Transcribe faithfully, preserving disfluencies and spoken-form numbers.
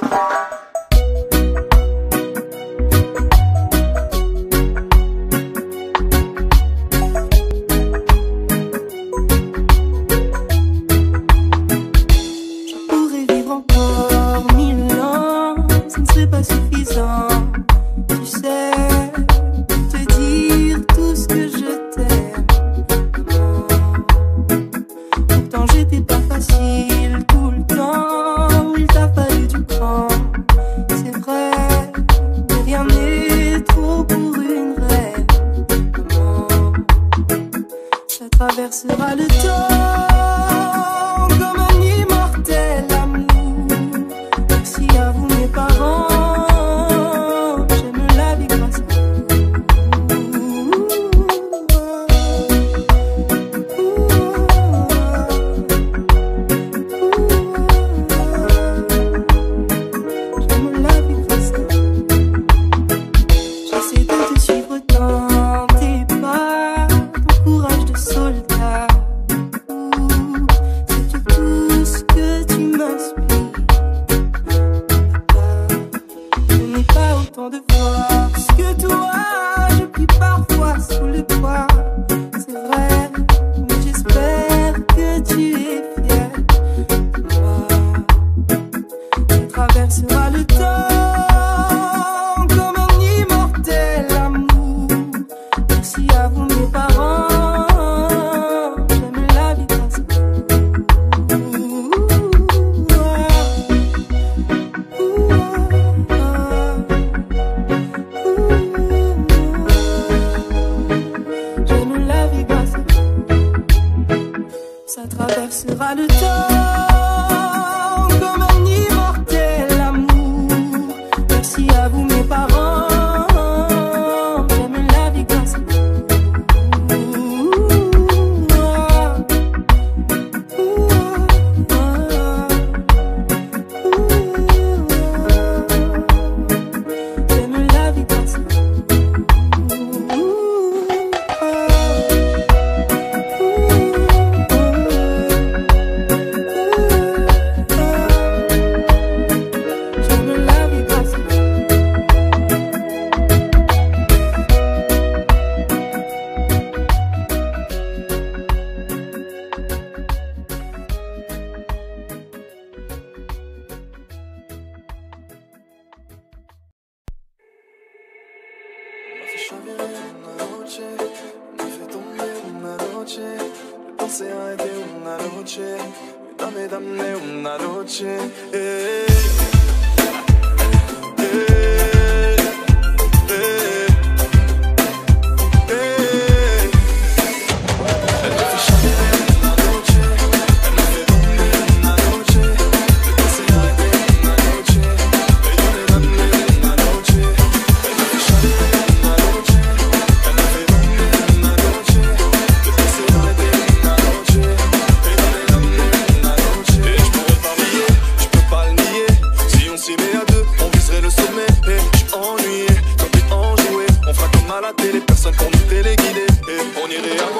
Traversera le temps comme un immortel amour. Merci à vous mes parents, j'aime la vie grâce à j'aime la vie grâce à j'essaie de te suivre dans tes pas, ton courage de soldat. C'est tout ce que tu m'inspires. Je n'ai pas autant de force que toi. Je plie parfois sous le poids. C'est vrai, mais j'espère que tu es fier de moi. Tu traverseras le temps comme un immortel amour. Merci à vous mes parents. Ça traversera le temps comme un immortel amour. Merci à vous mes parents. J'aime la vie grâce à vous. J'aime la vie grâce à vous. Una noche, me fais tomber una noche, je pensais arrêter una noche, mais dame, dame una noche, hey, hey, hey, hey. Elle me fait chavirer una noche, elle me fait tomber una noche, je pensais arrêter una noche, mais dame, dame una noche, elle me fait chavirer. Les personnes pour nous téléguider et on irait à